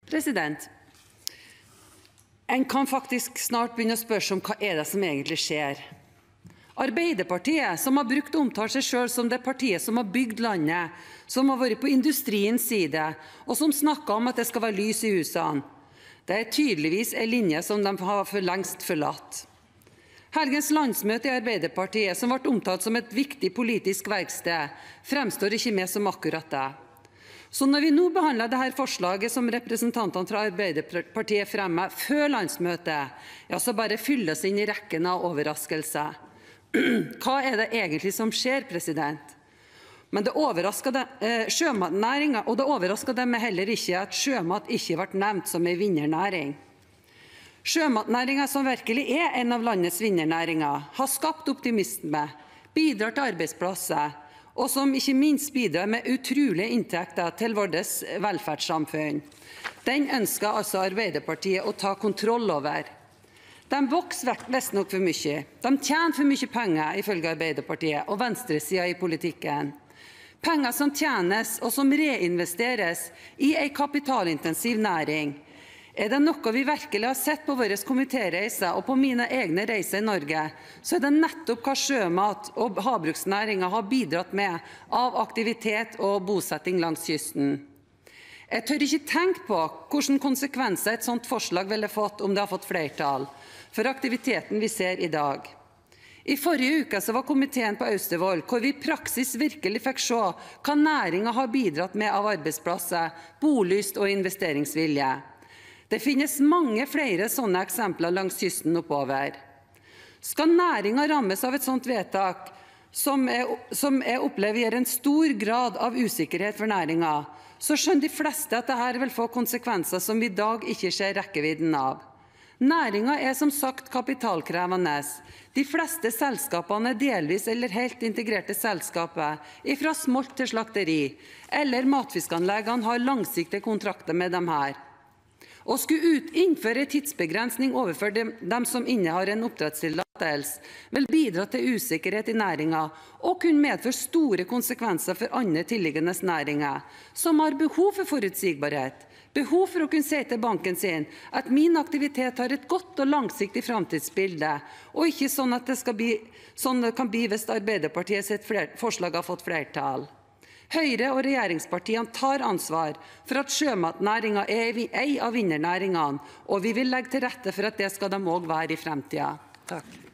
En kan faktisk snart begynne å spørre seg om hva det som egentlig skjer. Arbeiderpartiet, som har brukt å omtale seg selv som det partiet som har bygd landet, som har vært på industriens side, og som snakker om at det skal være lys i husene. Det er tydeligvis en linje som de har for lengst forlatt. Helgens landsmøte i Arbeiderpartiet, som ble omtalt som et viktig politisk verksted, fremstår ikke med som akkurat det. Så når vi nå behandler dette forslaget som representantene fra Arbeiderpartiet fremmer før landsmøtet, ja, så bare fylles inn i rekken av overraskelser. Hva det egentlig som skjer, Men det overrasker sjømatnæringen, og det overrasker dem heller ikke at sjømat ikke ble nevnt som en vinnernæring. Sjømatnæringen, som virkelig en av landets vinnernæringer, har skapt optimisme, bidrar til arbeidsplasser, og som ikke minst bidrar med utrolige inntekter til vårt velferdssamfunn. Den ønsker altså Arbeiderpartiet å ta kontroll over. De vokser visstnok for mye. De tjener for mye penger, ifølge Arbeiderpartiet og venstresiden i politikken. Penger som tjenes og som reinvesteres i en kapitalintensiv næring. Det noe vi virkelig har sett på våre komitéreiser og på mine egne reiser i Norge, så det nettopp hva sjømat- og havbruksnæringen har bidratt med av aktivitet og bosetting langs kysten. Jeg tør ikke tenke på hvilke konsekvenser et sånt forslag ville fått om det har fått flertall, for aktiviteten vi ser i dag. I forrige uke var komiteen på Austevoll, hvor vi i praksis virkelig fikk se hva næringen har bidratt med av arbeidsplasser, bolyst og investeringsvilje. Det finnes mange flere sånne eksempler langs kysten oppover. Skal næringen rammes av et sånt vedtak, som jeg opplever gir en stor grad av usikkerhet for næringen, så skjønner de fleste at dette vil få konsekvenser som vi i dag ikke ser rekkevidden av. Næringen som sagt kapitalkrevende. De fleste selskapene delvis eller helt integrerte selskaper, fra smolt til slakteri, eller matfiskanleggene har langsiktige kontrakter med dem her. Å skulle innføre tidsbegrensning overfor dem som innehar en oppdrettstillatelse, vil bidra til usikkerhet i næringen og kunne medføre store konsekvenser for andre tilliggende næringer, som har behov for forutsigbarhet, behov for å kunne si til banken sin at min aktivitet har et godt og langsiktig framtidsbilde, og ikke sånn at det kan bli hvis Arbeiderpartiets forslag har fått flertall. Høyre og regjeringspartiene tar ansvar for at sjømatnæringen en av vinnernæringene, og vi vil legge til rette for at det skal de også være i fremtiden. Takk.